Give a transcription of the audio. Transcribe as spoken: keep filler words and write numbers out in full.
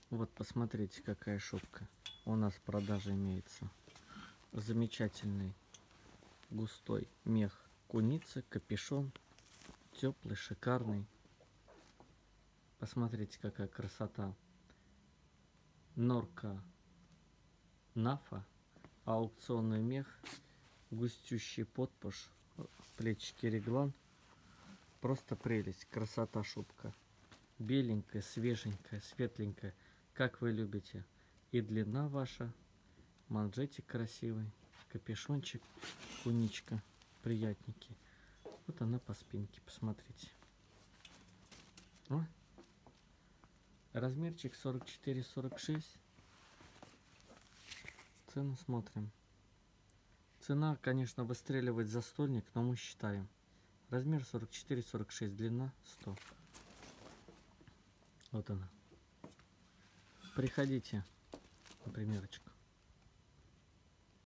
Вот посмотрите, какая шубка у нас в продаже имеется. Замечательный густой мех куницы, капюшон, теплый, шикарный. Посмотрите, какая красота. Норка Нафа, аукционный мех, густющий подпуш, плечики реглан. Просто прелесть, красота шубка. Беленькая, свеженькая, светленькая, как вы любите. И длина ваша, манжетик красивый, капюшончик, куничка, приятненький. Вот она по спинке, посмотрите. О! Размерчик сорок четыре сорок шесть. Цену смотрим. Цена, конечно, выстреливает за стольник, но мы считаем. Размер сорок четыре сорок шесть, длина сто. Вот она. Приходите на примерочку.